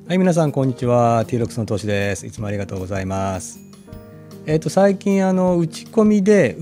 はい、皆さんこんにちは。T-Rox の投資です。いつもありがとうございます。最近打ち込みで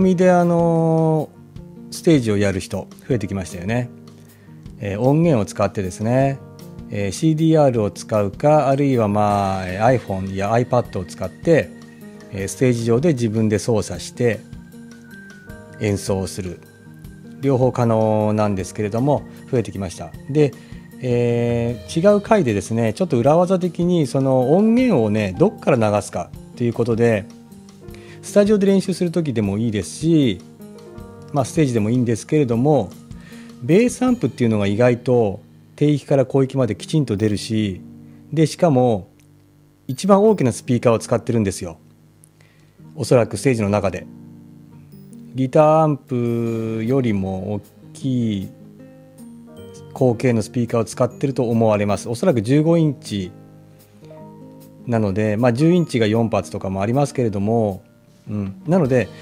ステージをやる人増えてきましたよね。音源を使ってですね、CDR を使うか、あるいはiPhone や iPad を使って、ステージ上で自分で操作して演奏する、両方可能なんですけれども増えてきました。で、違う回でですね、ちょっと裏技的にその音源をねどっから流すかということで、スタジオで練習する時でもいいですし、ステージでもいいんですけれども、ベースアンプっていうのが意外と低域から高域まできちんと出るし、でしかも一番大きなスピーカーを使ってるんですよ。おそらくステージの中でギターアンプよりも大きい高系のスピーカーを使ってると思われます。おそらく15インチなので、10インチが4発とかもありますけれども、なので、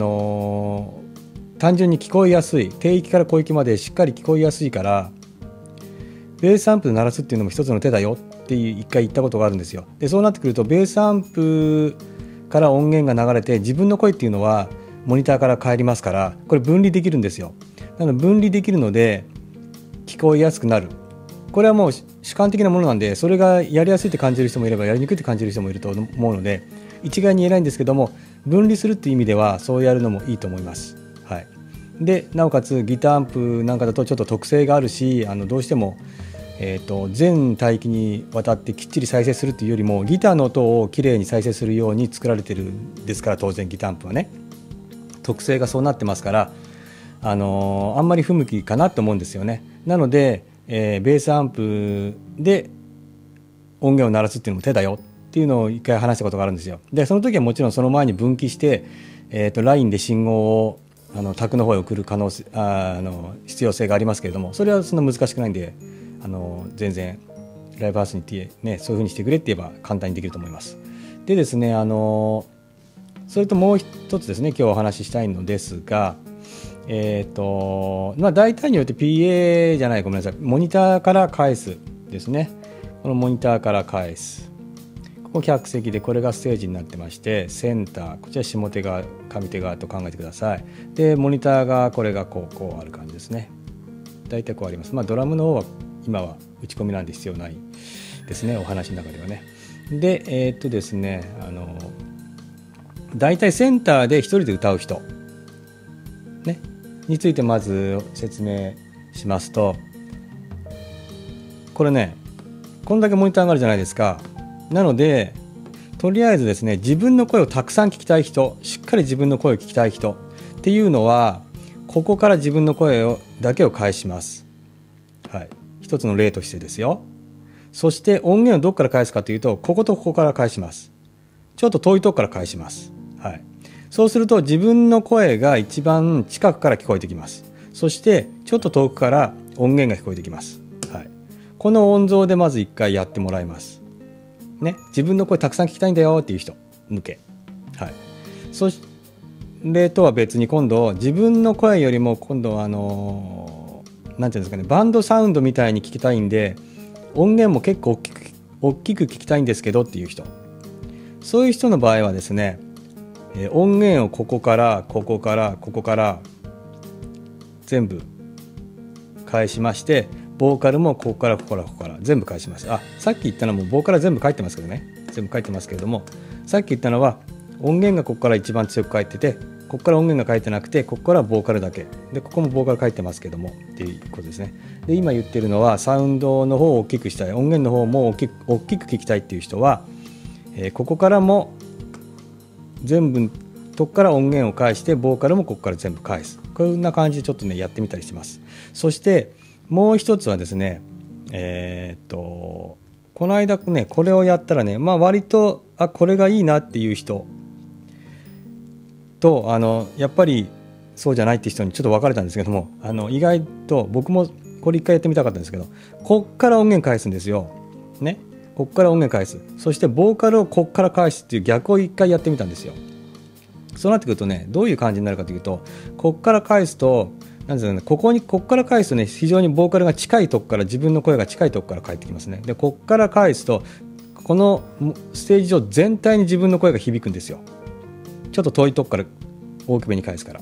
単純に聞こえやすい、低域から高域までしっかり聞こえやすいから、ベースアンプで鳴らすっていうのも一つの手だよって一回言ったことがあるんですよ。でそうなってくると、ベースアンプから音源が流れて自分の声っていうのはモニターから返りますから、これ分離できるんですよ。なので分離できるので聞こえやすくなる。これはもう主観的なものなんで、それがやりやすいって感じる人もいればやりにくいって感じる人もいると思うので、一概に言えないんですけども、分離するっていう意味ではそうやるのもいいと思います。はい、でなおかつギターアンプなんかだとちょっと特性があるし、どうしても、全帯域にわたってきっちり再生するっていうよりも、ギターの音をきれいに再生するように作られてるんですから、当然ギターアンプはね特性がそうなってますから、あんまり不向きかなと思うんですよね。なので、ベースアンプで音源を鳴らすっていうのも手だよっていうのを一回話したことがあるんですよ。でその時はもちろんその前に分岐して、ラインで信号を卓の方へ送る必要性がありますけれども、それはそんな難しくないんで、全然ライブハウスに行って、ね、そういうふうにしてくれって言えば簡単にできると思います。でですね、それともう一つですね、今日お話ししたいのですが、大体によって PA じゃない、ごめんなさい、モニターから返すですね。このモニターから返す、ここ客席で、これがステージになってまして、センター、こちら下手側上手側と考えてください。でモニターがこれがこうある感じですね。大体こうあります。ドラムの方は今は打ち込みなんで必要ないですね、お話の中ではね。でですね、大体センターで一人で歌う人ねについてまず説明しますと、これね、こんだけモニターがあるじゃないですか。なのでとりあえずですね、自分の声をたくさん聞きたい人、しっかり自分の声を聞きたい人っていうのは、ここから自分の声だけを返します。はい、一つの例としてですよ。そして音源をどこから返すかというと、こことここから返します。ちょっと遠いとこから返します。はい、そうすると自分の声が一番近くから聞こえてきます。そしてちょっと遠くから音源が聞こえてきます。はい、この音像でまず一回やってもらいますね。自分の声たくさん聞きたいんだよっていう人向け。はい、それとは別に、今度自分の声よりも今度はなんていうんですかね、バンドサウンドみたいに聞きたいんで、音源も結構大きく聞きたいんですけどっていう人、そういう人の場合はですね、音源をここからここからここから全部返しまして、ボーカルもここからここからここから全部返します。さっき言ったのもボーカルは全部書いてますけどね、全部書いてますけれども、さっき言ったのは音源がここから一番強く返ってて、ここから音源が書いてなくて、ここからはボーカルだけで、ここもボーカル書いてますけどもっていうことですね。で今言ってるのは、サウンドの方を大きくしたい、音源の方も大きく聞きたいっていう人は、ここからも全部とこから音源を返して、ボーカルもここから全部返す。こんな感じでちょっとねやってみたりしてます。そしてもう一つはですね、この間ねこれをやったらね、割とこれがいいなっていう人と、やっぱりそうじゃないって人にちょっと分かれたんですけども、意外と僕もこれ一回やってみたかったんですけど、こっから音源返すんですよね。こっから音源返す、そしてボーカルをこっから返すっていう逆を一回やってみたんですよ。そうなってくるとね、どういう感じになるかというと、こっから返すとなんですかね、ここから返すとね、非常にボーカルが近いとこから、自分の声が近いとこから返ってきますね。でここから返すとこのステージ上全体に自分の声が響くんですよ。ちょっと遠いとこから大きめに返すから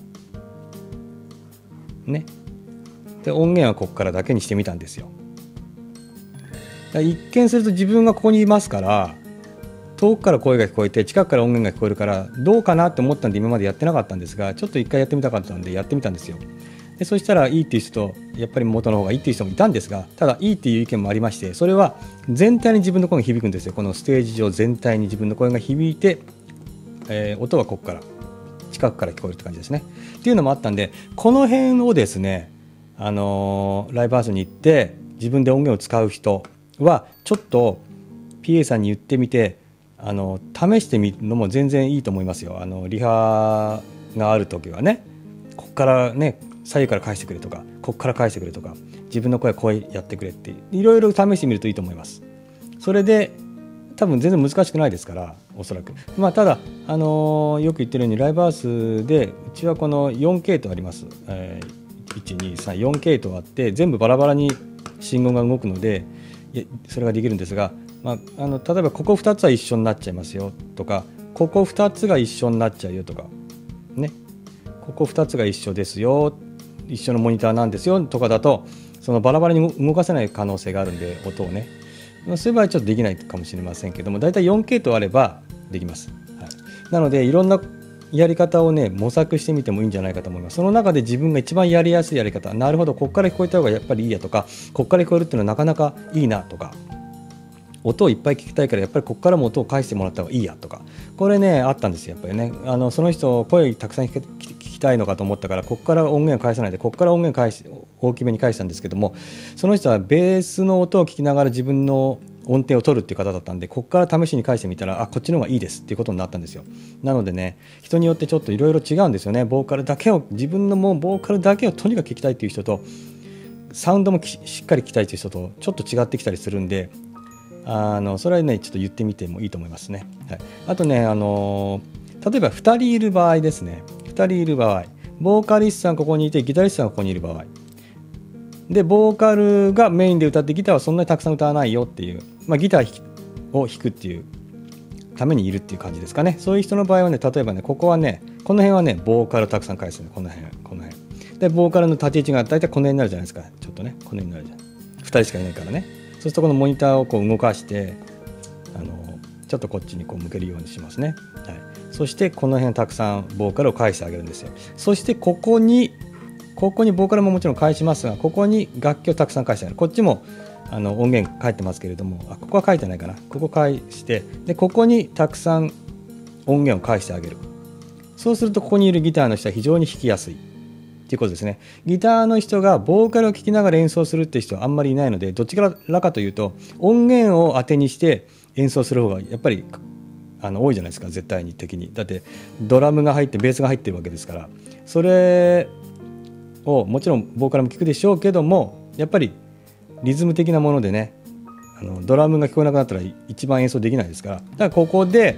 ね。で音源はここからだけにしてみたんですよ。一見すると自分がここにいますから、遠くから声が聞こえて近くから音源が聞こえるからどうかなって思ったんで今までやってなかったんですが、ちょっと一回やってみたかったんでやってみたんですよ。でそしたらいいっていう人とやっぱり元の方がいいっていう人もいたんですが、ただいいっていう意見もありまして、それは全体に自分の声が響くんですよ。このステージ上全体に自分の声が響いて、音はここから近くから聞こえるって感じですねっていうのもあったんで、この辺をですね、ライブハウスに行って自分で音源を使う人はちょっと PA さんに言ってみて試してみるのも全然いいと思いますよ。リハがある時はね、ここからね左右から返してくれとか、ここから返してくれとか、自分の声こうやってくれっていろいろ試してみるといいと思います。それで多分全然難しくないですから、おそらくただ、よく言ってるようにライブハウスでうちはこの4系統あります、1,2,3,4系統あって全部バラバラに信号が動くのでそれができるんですが、例えばここ2つは一緒になっちゃいますよとか、ここ2つが一緒になっちゃうよとかね、ここ2つが一緒ですよ、一緒のモニターなんですよとかだと、そのバラバラに動かせない可能性があるんで、音をね、そういう場合ちょっとできないかもしれませんけども、だいたい4系統あればできます、はい、なのでいろんなやり方をね模索してみてもいいんじゃないかと思います。その中で自分が一番やりやすいやり方、なるほどここから聞こえた方がやっぱりいいやとか、ここから聞こえるっていうのはなかなかいいなとか、音をいっぱい聞きたいからやっぱりここからも音を返してもらった方がいいやとか、これねあったんですよやっぱりね。その人声たくさん聞きたいのかと思ったから、ここから音源を返さないでここから音源大きめに返したんですけども、その人はベースの音を聞きながら自分の音程を取るっていう方だったんで、ここから試しに返してみたらこっちの方がいいですっていうことになったんですよ。なのでね、人によってちょっといろいろ違うんですよね。ボーカルだけを、自分のもうボーカルだけをとにかく聞きたいっていう人と、サウンドもしっかり聞きたいっていう人とちょっと違ってきたりするんで、それはねちょっと言ってみてもいいと思いますね、はい、あとね、例えば2人いる場合ですね。2人いる場合、ボーカリストさんここにいてギタリストさんがここにいる場合で、ボーカルがメインで歌ってギターはそんなにたくさん歌わないよっていう、ギターを弾くっていうためにいるっていう感じですかね。そういう人の場合はね、例えばね、ここはね、この辺はねボーカルをたくさん返すね。この辺でボーカルの立ち位置が大体この辺になるじゃないですか。ちょっとねこの辺になるじゃん、2人しかいないからね。そうするとこのモニターをこう動かしてちょっとこっちにこう向けるようにしますね、はい、そしてこの辺たくさんボーカルを返してあげるんですよ。そしてここにボーカルももちろん返しますが、ここに楽器をたくさん返してあげる。こっちも音源返ってますけれども、ここは返ってないかな。ここ返して、でここにたくさん音源を返してあげる。そうするとここにいるギターの人は非常に弾きやすいっていうことですね。ギターの人がボーカルを聴きながら演奏するっていう人はあんまりいないので、どっちからかというと音源を当てにして演奏する方がやっぱり多いじゃないですか、絶対に的に。だってドラムが入ってベースが入ってるわけですから、それをもちろんボーカルも聴くでしょうけども、やっぱりリズム的なものでね、ドラムが聞こえなくなったら一番演奏できないですから、だからここで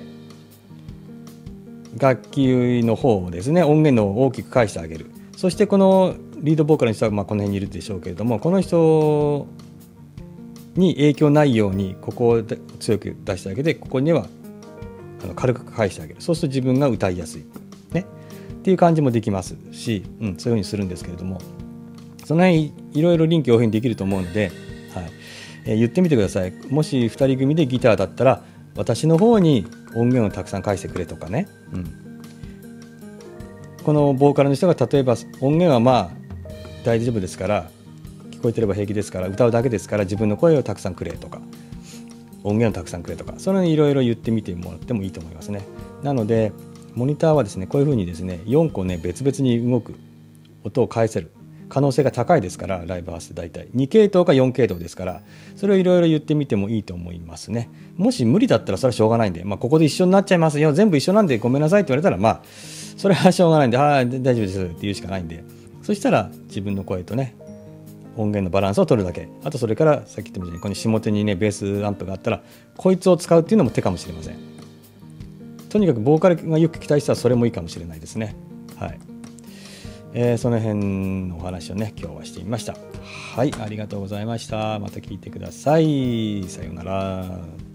楽器の方をですね、音源を大きく返してあげる。そしてこのリードボーカルの人はこの辺にいるでしょうけれども、この人に影響ないようにここを強く出してあげて、ここには軽く返してあげる。そうすると自分が歌いやすい、ね、っていう感じもできますし、そういう風にするんですけれども、その辺いろいろ臨機応変にできると思うので、言ってみてください。もし2人組でギターだったら私の方に音源をたくさん返してくれとかね、このボーカルの人が例えば音源は大丈夫ですから、聞こえてれば平気ですから、歌うだけですから自分の声をたくさんくれとか、音源をたくさんくれとか、それにいろいろ言ってみてもらってもいいと思いますね。なのでモニターはですね、こういうふうにですね4個ね別々に動く音を返せる可能性が高いですから、ライブハウスで大体2系統か4系統ですから、それをいろいろ言ってみてもいいと思いますね。もし無理だったらそれはしょうがないんで、ここで一緒になっちゃいますよ、全部一緒なんでごめんなさいって言われたら、それはしょうがないんで、大丈夫ですって言うしかないんで、そしたら自分の声とね音源のバランスを取るだけ。あとそれからさっき言ったみたいにこの下手にねベースアンプがあったらこいつを使うっていうのも手かもしれません。とにかくボーカルがよく聞きたい人はそれもいいかもしれないですね。はい。 その辺のお話をね今日はしてみました。はい、ありがとうございました。また聞いてください。さようなら。